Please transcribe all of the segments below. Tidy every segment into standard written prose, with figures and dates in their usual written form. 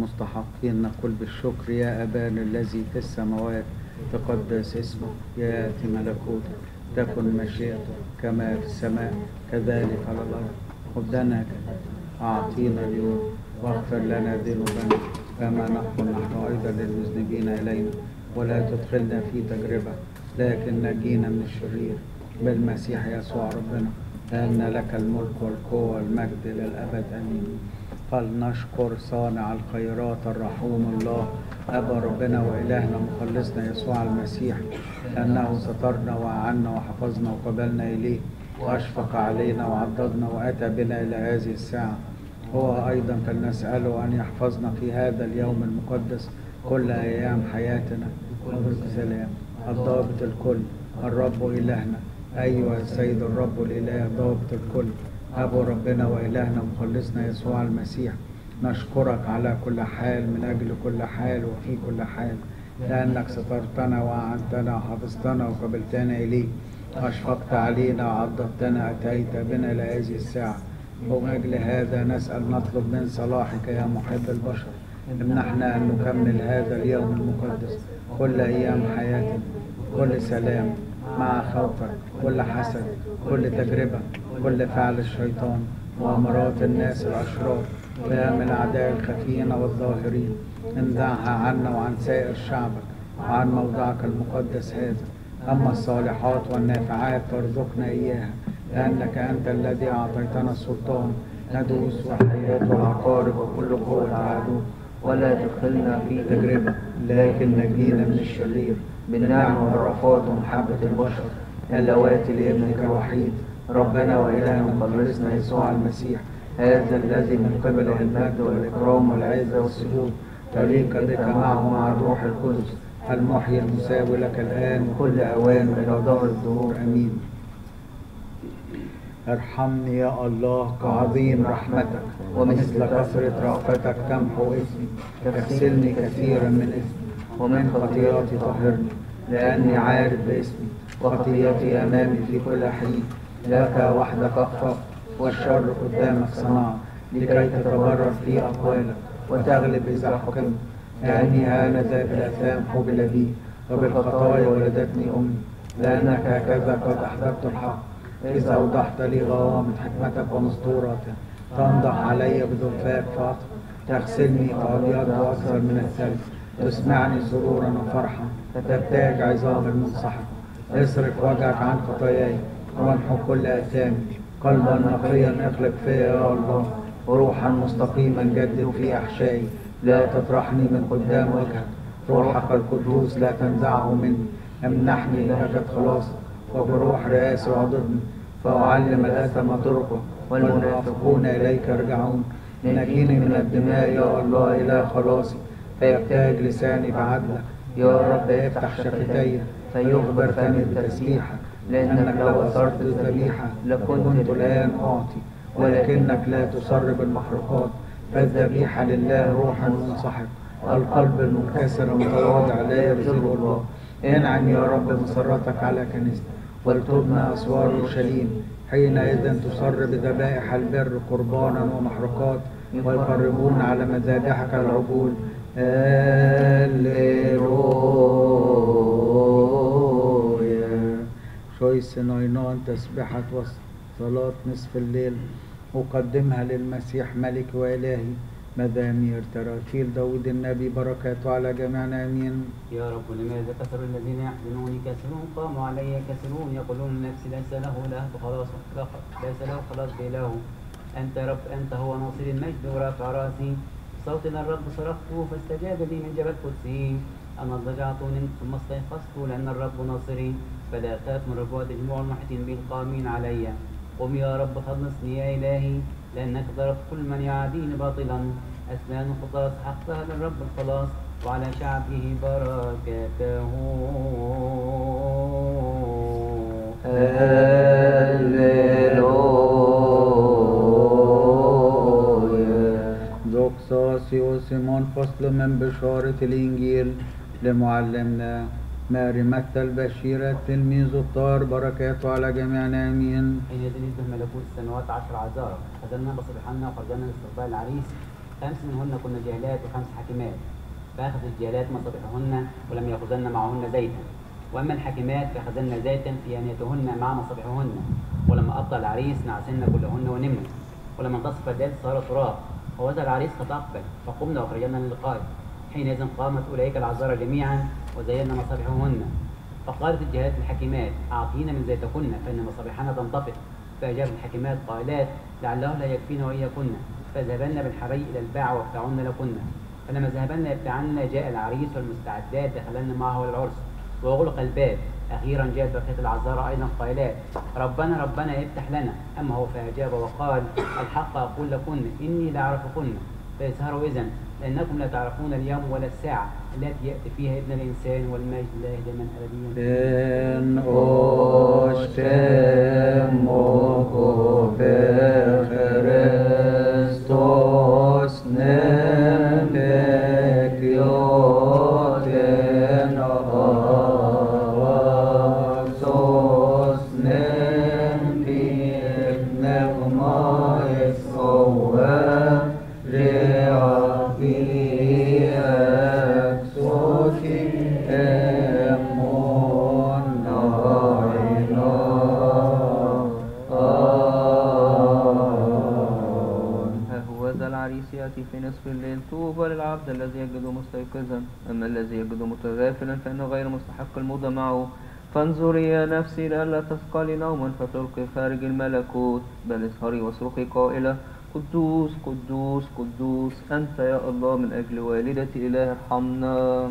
مستحقين نقول بالشكر يا أبانا الذي في السماوات، تقدس اسمك، يأتي ملكوتك، تكن مشيئتك كما في السماء كذلك على الأرض. خبزنا أعطينا اليوم، واغفر لنا ذنوبنا كما نغفر نحن أيضا للمذنبين إلينا، ولا تدخلنا في تجربة لكن نجينا من الشرير بالمسيح يسوع ربنا، لأن لك الملك والقوة والمجد للأبد آمين. فلنشكر صانع الخيرات الرحوم الله أبا ربنا وإلهنا مخلصنا يسوع المسيح، لأنه سترنا وأعنا وحفظنا وقبلنا إليه وأشفق علينا وعضدنا وأتى بنا إلى هذه الساعة. هو أيضا فلنسأله أن يحفظنا في هذا اليوم المقدس كل أيام حياتنا وبالسلام. الضابط الكل الرب إلهنا، أيها السيد الرب الإله ضابط الكل، أبو ربنا وإلهنا مخلصنا يسوع المسيح، نشكرك على كل حال من أجل كل حال وفي كل حال، لأنك سترتنا وأعنتنا وحفظتنا وقبلتنا إليك، أشفقت علينا وعضدتنا، أتيت بنا إلى هذه الساعة. ومن أجل هذا نسأل نطلب من صلاحك يا محب البشر، امنحنا أن نكمل هذا اليوم المقدس كل أيام حياتنا كل سلام مع خوفك، كل حسد، كل تجربة، كل فعل الشيطان وأمراض الناس الأشرار وأيام الأعداء الخفيين والظاهرين، انزعها عنا وعن سائر شعبك وعن موضعك المقدس هذا. أما الصالحات والنافعات فارزقنا إياها، لأنك أنت الذي أعطيتنا السلطان ندوس والحياة والعقارب وكل قوة العدو، ولا تدخلنا في تجربة لكن نجينا من الشرير بالنعمة والرأفات ومحبة البشر اللواتي لابنك الوحيد ربنا وإلهنا مخلصنا يسوع المسيح، هذا الذي من قبله المجد والإكرام والعزة والسجود طريق بك معه مع الروح القدس المحيي المساوي لك الآن وكل أوان وإلى دار الدهور آمين. ارحمني يا الله كعظيم رحمتك، ومثل كثرة رأفتك تمحو اسمي، تغسلني كثيرا من اسمي، ومن خطيئتي طهرني، لأني عارف باسمي وخطيئتي أمامي في كل حين. لك وحدك أخطأ والشر قدامك صنعت، لكي تتبرر في أقوالك وتغلب إذا حكمت. لأني آنذاك بالآثام حبل بي وبالخطايا ولدتني أمي، لأنك هكذا قد أحببت الحق، إذا أوضحت لي غوامض حكمتك ومستوراتك. تنضح علي بذنفاك فأطهر، تغسلني فأبيض أكثر من الثلج، تسمعني سرورا وفرحا، تبتاج عظام المنسحق. اصرف وجهك عن خطاياي وامحو كل آثامي، قلبا نقيا اخلق فيا يا الله، وروحا مستقيما جدد في أحشائي. لا تطرحني من قدام وجهك، روحك القدوس لا تنزعه مني. امنحني لهجة خلاصك، وبروح رئاسي وعضدني، فأعلم الأثم طرقه والمنافقون إليك يرجعون. نجيني من الدماء يا الله إلى خلاصي، فيبتاج لساني بعدلك. يا رب افتح شفتي فيخبر فمي بتسبيحك، لأنك لو أثرت الذبيحة لكنت الآن أعطي، ولكنك لا تسر بالمحرقات. فالذبيحة لله روح منسحق، القلب المنكسر المتواضع لا يرزقه الله. انعم يا رب مسرتك على كنيستك، ولتبنى أسوار اورشليم. حينئذ تسر بذبائح البر قربانا ومحرقات، ويقربون على مذابحك العجول. هللويا. شويس ناينان تسبحة وصلاة نصف الليل أقدمها للمسيح ملك وإلهي. مزامير تراتيل داود النبي بركاته على جميعنا آمين. يا رب لماذا كثر الذين يحزنوني كثيرون قاموا علي كثيرون، يقولون نفسي ليس له له خلاص، ليس له خلاص بإله. أنت رب، أنت هو ناصر المجد ورافع رأسي. صوت الرب صرخت فاستجاب لي من جبل قدسي. أنا اضطجعت ثم استيقظت لأن الرب ناصري، فلا أخاف من ربوات جموع المحيطين بي القائمين علي. قم يا رب خلصني يا إلهي، لأنك ضربت كل من يعاديني باطلا. أسنان الخلاص حقها للرب الخلاص، وعلى شعبه بركاته. هللويا. دوكساسيو سيمون فصل من بشارة الإنجيل لمعلمنا ماري متى البشيرة تلميذ الطاهر بركاته على جميعنا آمين. حين يزن ملكوت السماوات 10 عذارى، خزنا بصر حنا وخرجنا لاستقبال العريس. 5 منهن كن جاهلات و5 حاكمات، فأخذ الجاهلات مصابيحهن ولم يأخذن معهن زيتا، وأما الحاكمات فأخذن زيتا في آنيتهن مع مصابيحهن، ولما أبطأ العريس نعسن كلهن ونمن، ولما انتصف الليل صار تراب، ووزع العريس قد أقبل، فقمنا وخرجنا للقائه. حينئذ قامت أولئك العذارى جميعا وزينا مصابيحهن، فقالت الجاهلات الحكيمات أعطينا من زيتكن فإن مصابيحنا تنطفئ. فأجاب الحكيمات قائلات لعله لا يكفينا وإياكن، فذهبن بالحري إلى الباع وابتعن لكن. فلما ذهبن يبتعن جاء العريس والمستعدات دخلن معه للعرس، وأغلق الباب. أخيرا جاءت بقية العذارى أيضا قائلات ربنا ربنا افتح لنا. أما هو فأجاب وقال الحق أقول لكن إني لأعرفكن، فاسهروا إذن لأنكم لا تعرفون اليوم ولا الساعة التي يأتي فيها ابن الإنسان، والمجد لله دائما أبديا. إن أشتمك بخريستوس نمتك يوتن أغسوس نمتك نغمى الصواب يأتي في نصف الليل. طوبى للعبد الذي يجد مستيقظا، أما الذي يجد متغافلا فإنه غير مستحق الموضة معه. فانظري يا نفسي لئلا تثقلي نوما فتلقي خارج الملكوت، بل اسهري واصرخي قائلة قدوس قدوس قدوس أنت يا الله من أجل والدتي إله ارحمنا.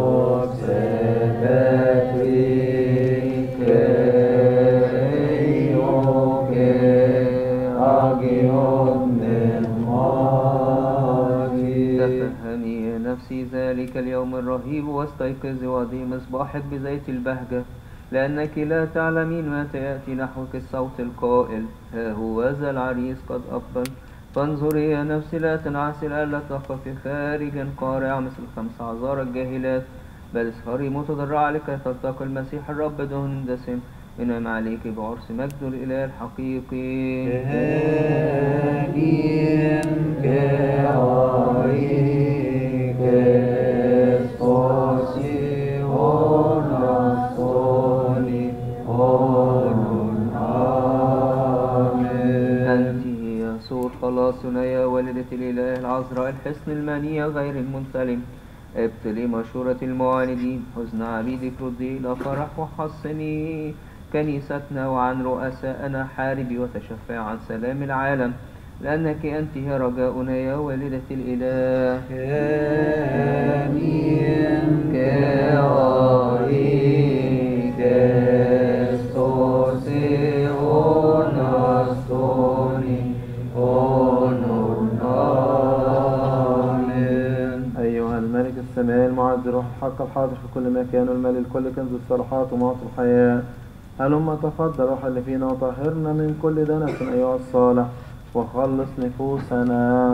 تفهمي يا نفسي ذلك اليوم الرهيب واستيقظي واضي مصباحك بزيت البهجة، لأنك لا تعلمين متى يأتي نحوك الصوت القائل ها هو ذا العريس قد أقبل. فانظري يا نفسي لا تنعسي لئلا تخفي خارجا قارعة مثل 5 عذارى الجاهلات، بل اسهري متضرعة لكي تلتقي المسيح الرب دهن دسم ينعم عليك بعرس مجد الإله الحقيقي. خلاصنا يا والدة الإله العذراء الحصن المنية غير المنسلم، ابطلي مشورة المعاندين، حزن عبيدك ردي إلى فرح، وحصني كنيستنا وعن رؤساءنا حاربي وتشفع عن سلام العالم، لأنك أنت هي رجاؤنا يا والدة الإله. أيها الملك السماء المعز روح الحق الحاضر في كل مكان، والمال الكل كنز الصالحات ومعطي الحياة، هلما تفضل روح اللي فينا وطهرنا من كل دنس أيها الصالح، وخلص نفوسنا.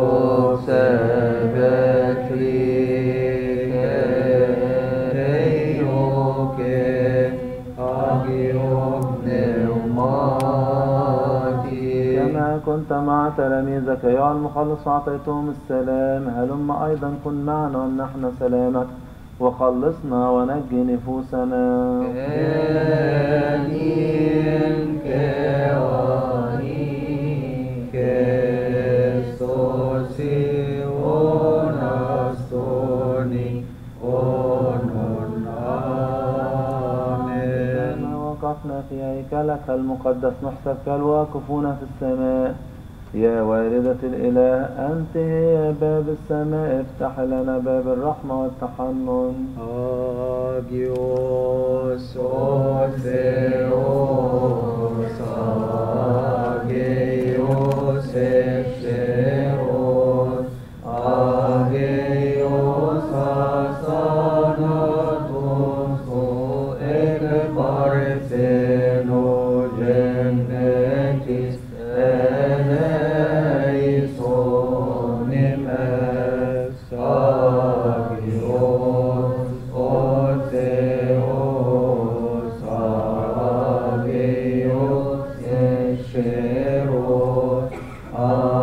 كما كنت مع تلاميذك أيها المخلص وأعطيتهم السلام، هلما أيضا كن معنا ونحن سلامك، وخلصنا ونجي نفوسنا. وقفنا في هيكلك المقدس نحسب كالواقفون في السماء. يا والدة الإله أنت هي باب السماء، افتح لنا باب الرحمة والتحنن. Agios Otheos Agios Efteros Agios Asanatos Ek Partheno Genetis Eleison Es Agios Otheos Agios Esheros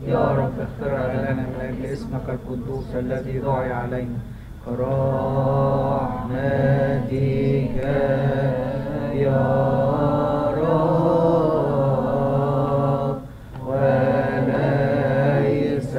يا رب اخترع لنا من أجل اسمك القدوس الذي دعي علينا برحمتك يا رب وليس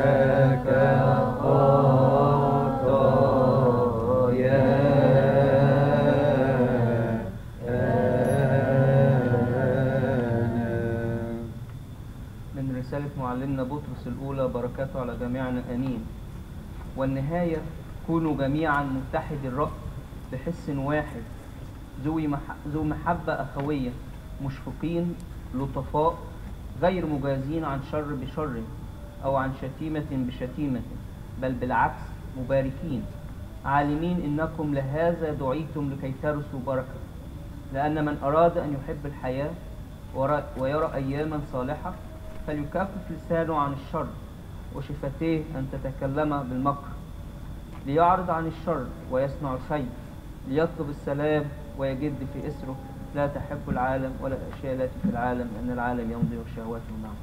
من رسالة معلمنا بطرس الأولى، بركاته على جميعنا آمين. والنهاية كونوا جميعا متحد الرأي بحس واحد، ذو محبة أخوية، مشفقين لطفاء، غير مجازين عن شر بشر أو عن شتيمة بشتيمة، بل بالعكس مباركين، عالمين إنكم لهذا دعيتم لكي ترثوا بركة. لأن من أراد أن يحب الحياة ويرى أياما صالحة فليكفف لسانه عن الشر وشفتيه أن تتكلم بالمكر، ليعرض عن الشر ويصنع الخير، ليطلب السلام ويجد في إسره. لا تحب العالم ولا الأشياء التي في العالم، لأن العالم يمضي وشهواته معه.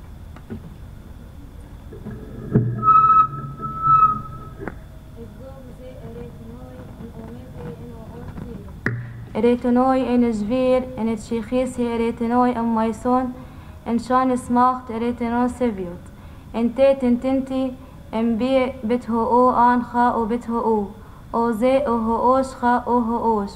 Eretenoi en zver en het Tsjechische eretenoi en maison en shanis macht eretenon seviot. En teten tinti en bi bit ho an ga o bit ho o ze o hoos ga o hoos.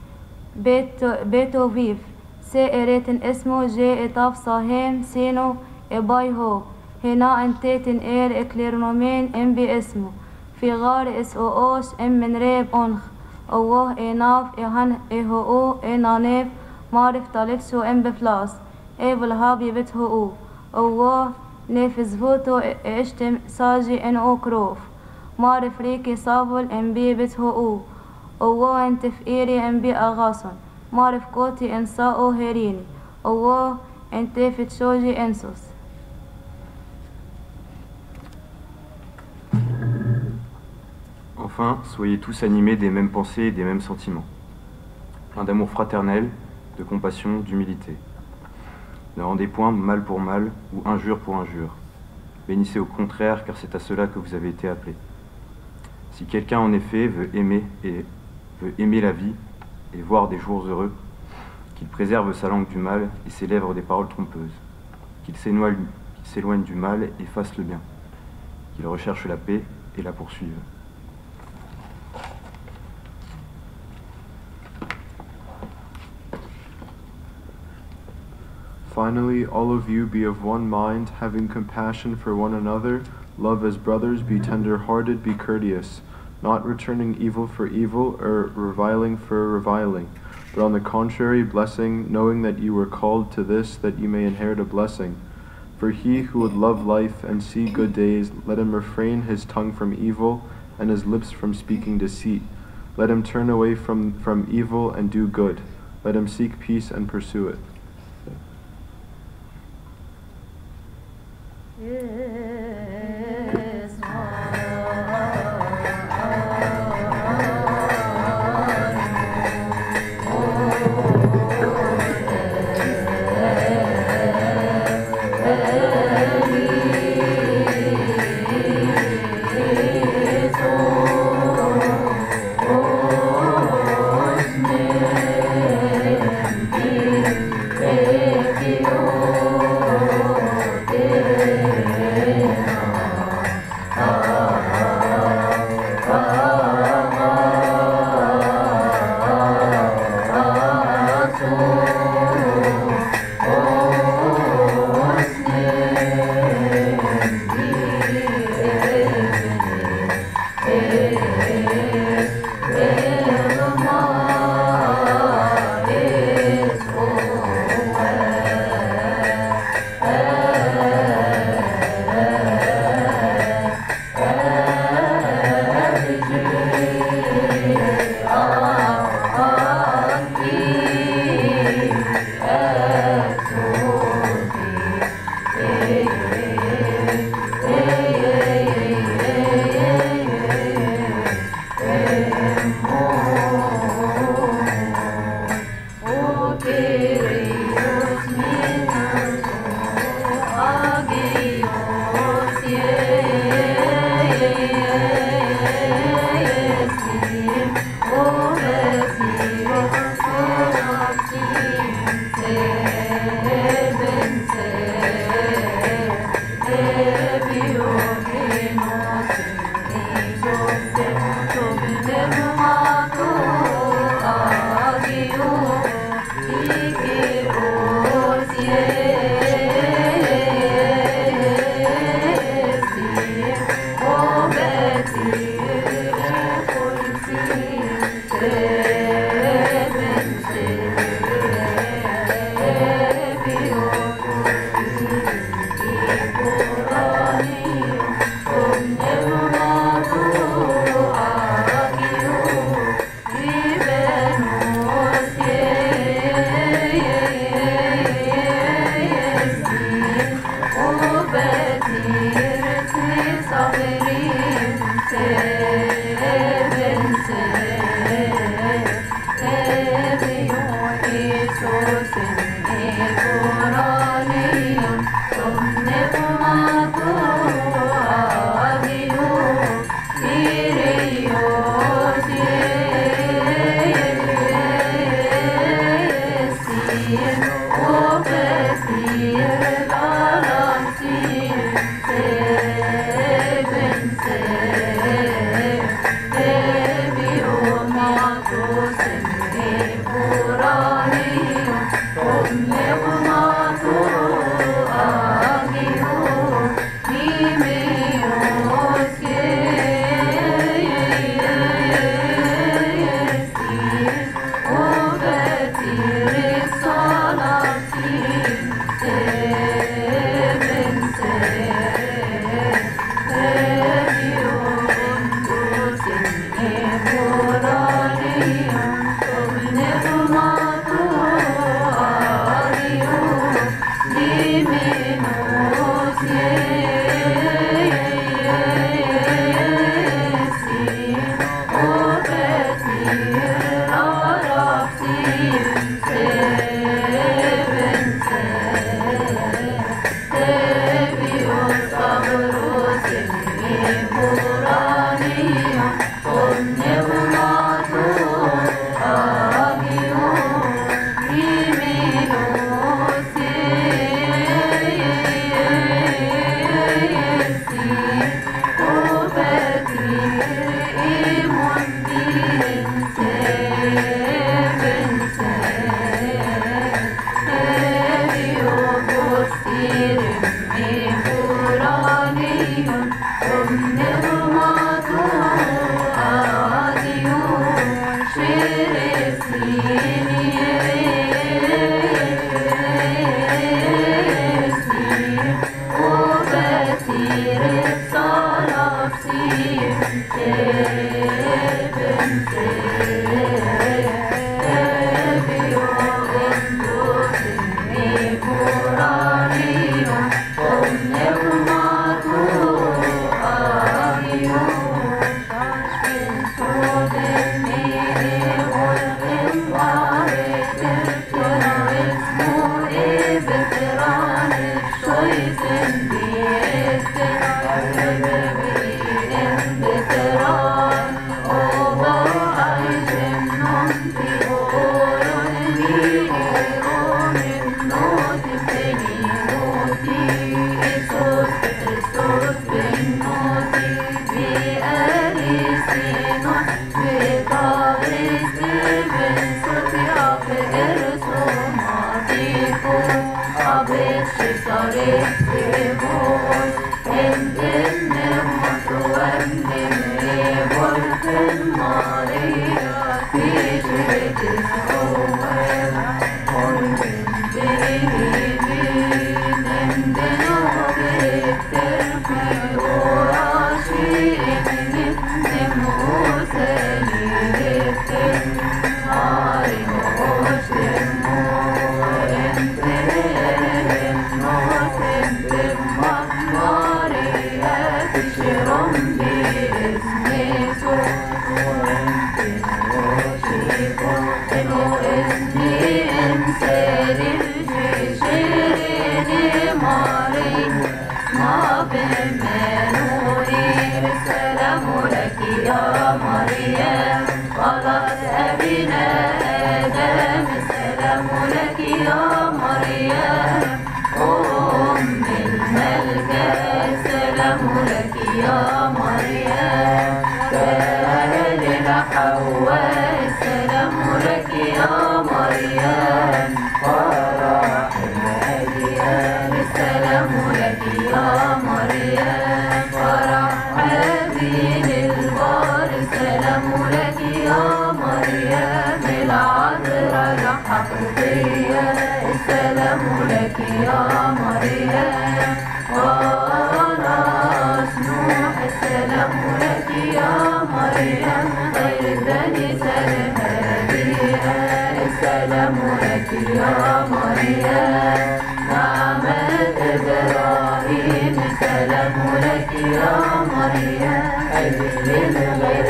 Beto viv se ereten esmo je etaf sahem seno e bay ho. هنا ان تeten eklernomen en bi esmo. في غار اس او اوش ام من ريب اونخ اوه اي ناف اي هن اي هو او اي نانيف معرف طالت شو ام بفلاس اي بالهابي بت هو او اوه نيفز فوتو اشتم ساجي ان او كروف معرف ريكي صافل ام بي بت هو او اوه انت في ايري ام بي اغاصن معرف كوتي ان سا او هيريني اوه انت في تشوجي انسوس. Enfin, soyez tous animés des mêmes pensées et des mêmes sentiments. Plein d'amour fraternel, de compassion, d'humilité. Ne rendez point mal pour mal ou injure pour injure. Bénissez au contraire, car c'est à cela que vous avez été appelés. Si quelqu'un en effet veut aimer la vie et voir des jours heureux, qu'il préserve sa langue du mal et ses lèvres des paroles trompeuses, qu'il s'éloigne du mal et fasse le bien, qu'il recherche la paix et la poursuive. Finally, all of you be of one mind, having compassion for one another, love as brothers, be tender-hearted, be courteous, not returning evil for evil or reviling for reviling, but on the contrary, blessing, knowing that you were called to this, that you may inherit a blessing. For he who would love life and see good days, let him refrain his tongue from evil and his lips from speaking deceit. Let him turn away from evil and do good. Let him seek peace and pursue it. يا مريم مريم خلاص أبينا آدم السلام لك يا مريم أم الملجأ السلام لك يا مريم سالنا حواء السلام لك يا مريم فرح الأديان السلام لك يا مريم فرح هابيل البار السلام لك يا مريم العذراء الحقيقية السلام لك يا مريم وراس نوح السلام لك يا مريم غير الدنيسة الهادئة السلام لك يا مريم نعمة إبراهيم السلام لك يا مريم أجل غير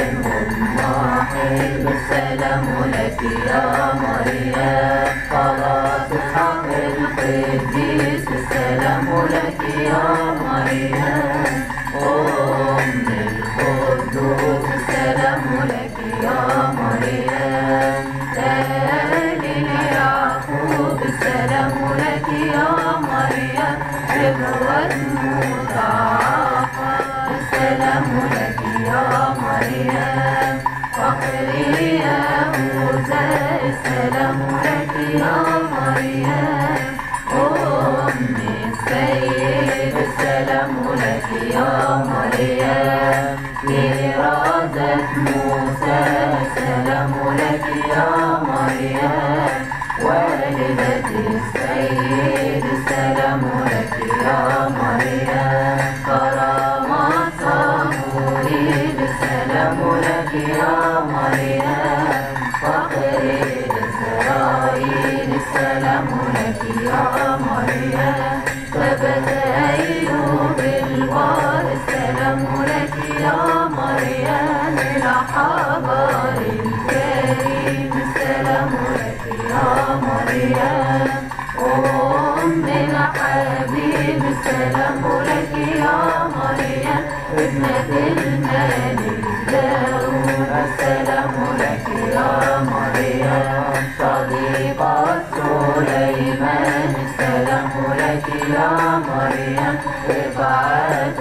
المضاحي السلام لك يا مريم خلاص إسحاق القديس السلام لك يا مريم أم القدوس السلام لك يا مريم دليل يعقوب السلام لك يا مريم ربوة مضاعفة السلام لك يا مريم فخر يهوذا السلام لك يا مريم أم السيد السلام لك يا مريم فرازة موسى السلام لك يا مريم والدة السيد السلام لك يا مريم كرامة صموئيل السلام لك يا مريم فخر إسرائيل السلام لك يا مريم ثبت أيوب البار السلام لك يا مريم الحجر الكريم السلام لك يا مريم أم الحبيب السلام لك يا مريم ابنة الملك داود السلام لك يا مريم صديقة سليمان السلام لك يا مريم رفعت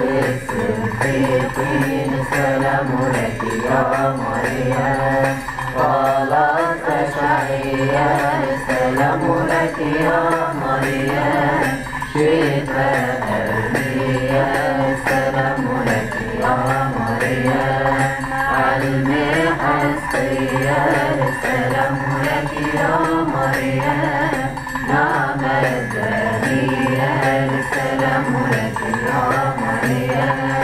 الصديقين السلام لك يا مريم خلاص أشعياء السلام لك يا مريم شفاء أرمياء السلام لك يا مريم علم حسقياء السلام لك يا مريم نعمة دانيال السلام لك يا مريم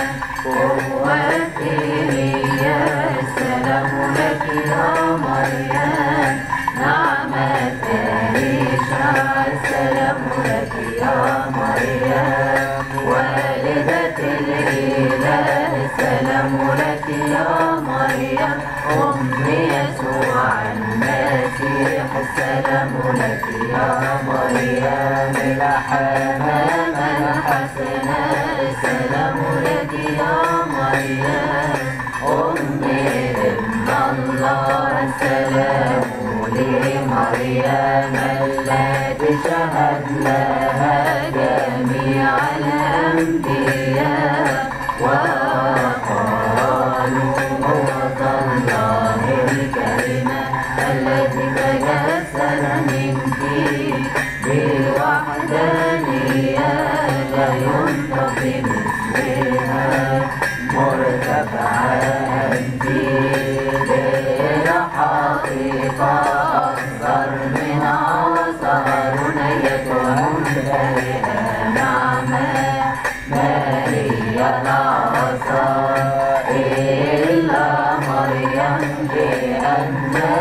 قوة إيليا السلام لك يا مريم نعمة إليشع السلام لك يا مريم والدة الإله السلام لك يا مريم أم يسوع المسيح السلام لك يا مريم الحمام الحسنة السلام لك يا مريم أم ابن الله السلام لمريم التي شهد لها جميع الأنبياء وقالوا هو الله الكلمة الذي تجسد منك بوحدانية لا ينطق بمثلها مرتفعة أنت بالحقيقة أكثر من عصر نيتها ممتلئة نعمة ما هي العصا إلا مريم لأنها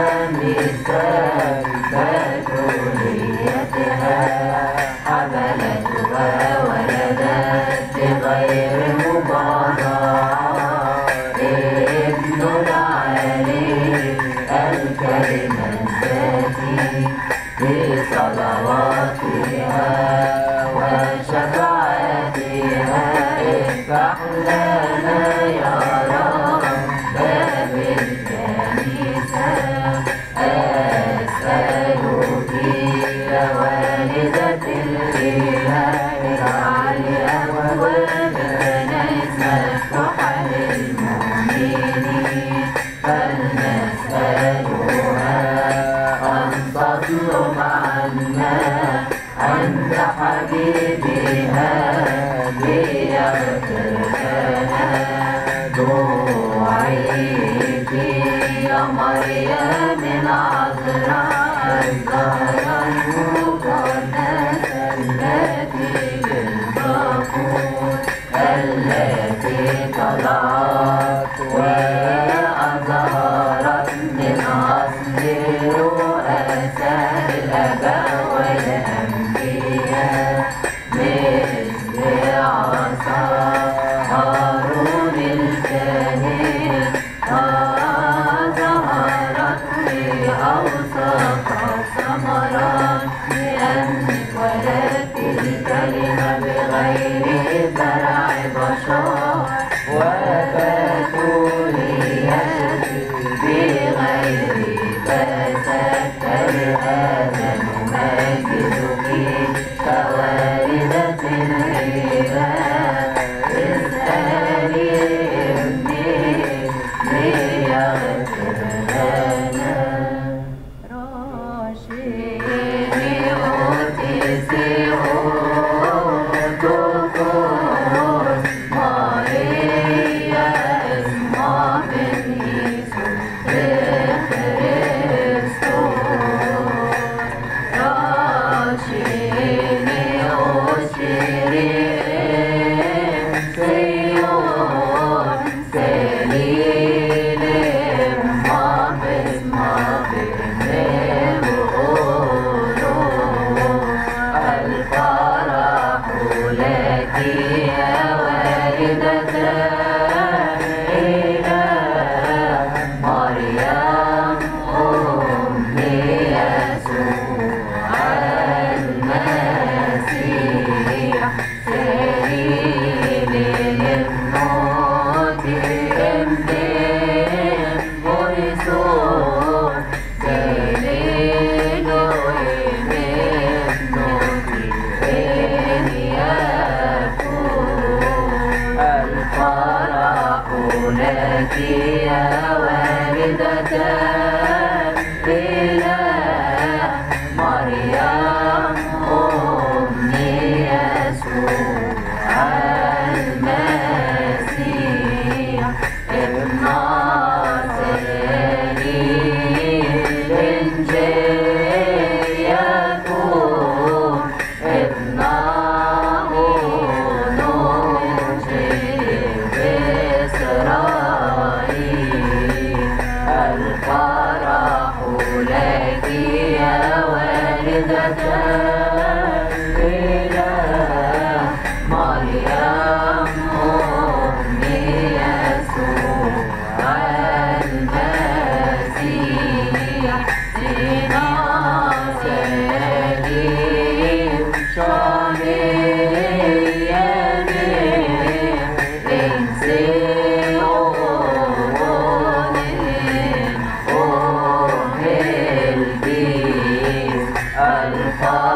مثال بتوليتها حملت وولدت بغير مباراة ابن العلي الكلمة الذاتي بصلواتها وشفاعتها افتح لنا يا رب باب يا مريم العذراء الزهرة المقدسة التي للبخور التي طلعت وأظهرت من أصل رؤساء الآباء والأنبياء مثل عصا هارون الكاهن ظهرت لأوسط ثمرات لأنك ولدت الكلمة بغير زرع بشر وبتوليتي بغير فساد فلهذا نمجدك كوالدة الإله اسألي ابني ليغفر لنا راشيني أوتيسي أوتوكوس ماريا اسمع من يسوع كريستوس راشيني أوشيري سيون سليل ما بسمع بنبولو الفرح لك يا والدة إله مريم أم يسوع المسيح سليل الموت امتن ويسوع سليل ويمنوك إن يكون الفرح لك يا والدة إله مريم أم يسوع المسيح ابن سليل إنجيل يكون ابنه نجيب إسرائيل الفرح لك يا والدة إله مريم أم يسوع المسيح سينا سليم شاميني إنسيونين أوهل بيس الفرح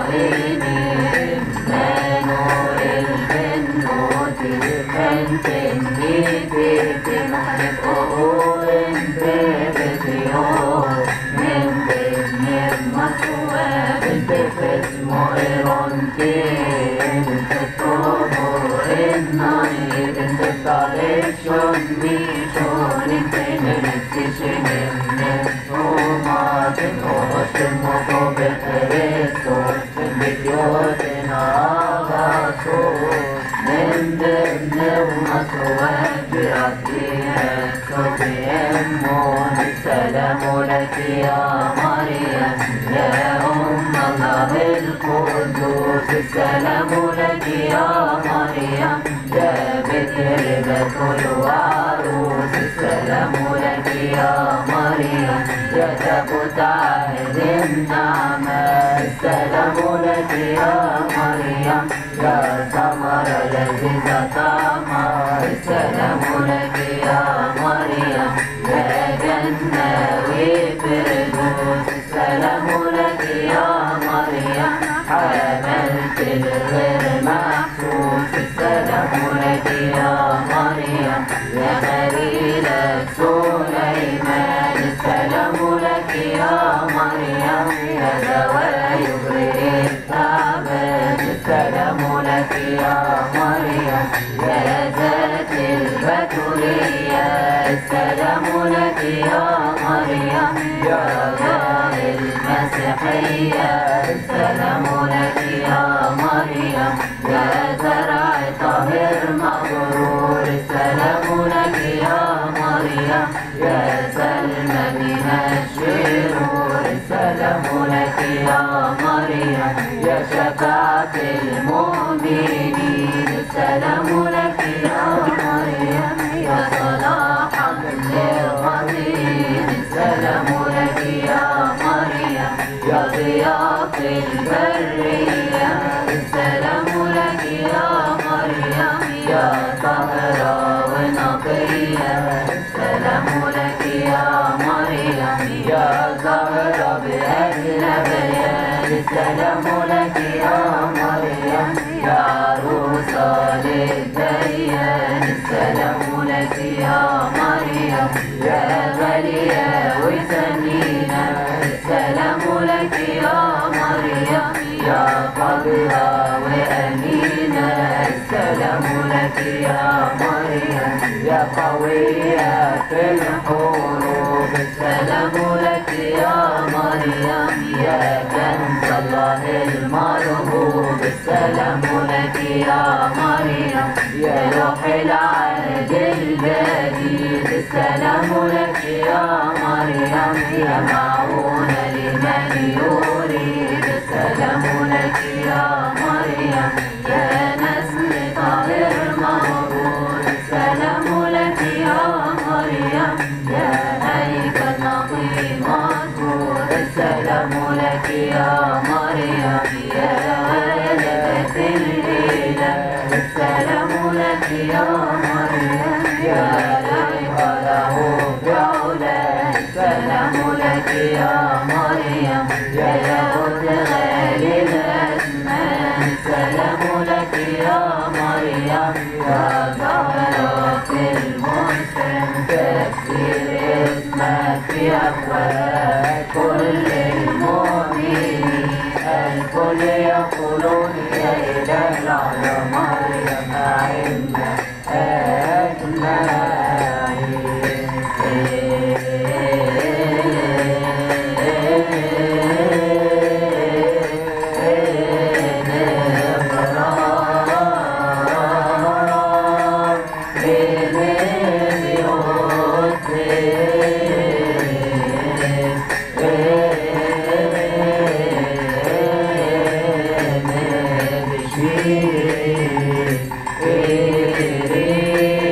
Hey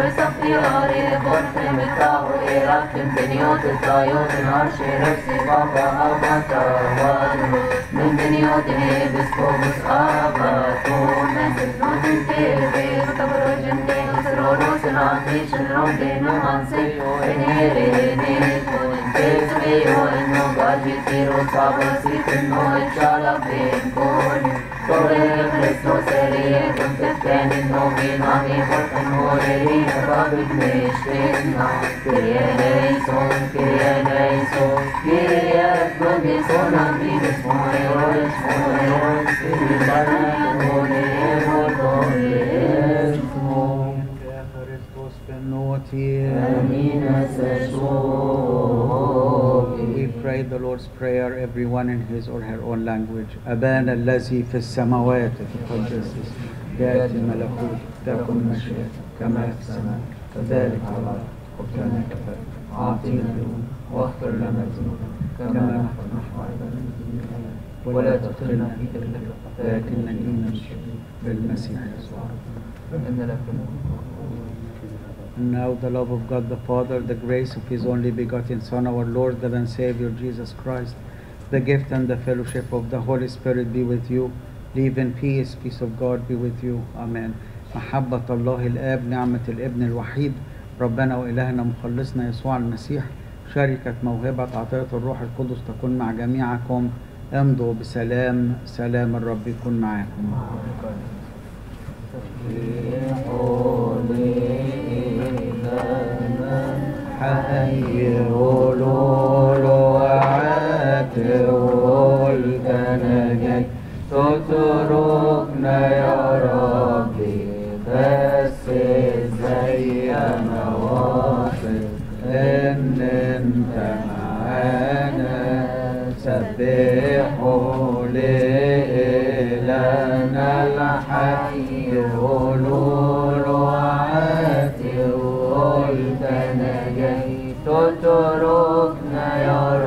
صفياري بطن متاوي ركن بنيوت الطيوت العرش رفسي بابا أبطا من بنيوت بسكوبس أبا طول منزل نوتن تيربي وتبرو جندي وسرورو سنعطيش الرمدي نمانسي انيري نيكون تيسبيو انو باجي تيرو صابسي تنو اتشالب بينكوني طويل خريستو سريه كنت الثاني النوبيناني فرقن هوريري رابط مشتنا كريانيسون كريانيسون كريان كنديسون أمي بسموني ورسموني ورسموني بارنوني ورطوني اسمون Christus benoti. أمين سشوك. We pray the Lord's Prayer, everyone in his or her own language. أبانا الذي في السماوات تقدس اسمك يأتي ملكوتك تكن مشيئتك كما في السماء كذلك على الأرض خبزنا كفافنا أعطينا اليوم واغفر لنا ذنوبنا كما نحن أيضا ولا تدخلنا في تجربة لكن نجينا من الشر بالمسيح يسوع. إن لك And now the love of God the Father, the grace of His only begotten Son, our Lord and Savior Jesus Christ, the gift and the fellowship of the Holy Spirit be with you. Live in peace, peace of God be with you. Amen. محبة الله الآب، نعمة الابن الوحيد ربنا وإلهنا مخلصنا يسوع المسيح، شركة موهبة عطية الروح القدس تكون مع جميعكم. امضوا بسلام، سلام الرب يكون معكم. حي ولولو عاتول كنجي تتركنا يا ربي بس زي ما واثق ان انت معانا. سبحوا لإلهنا الحي ولولو عاتول كنجي تتركنا يا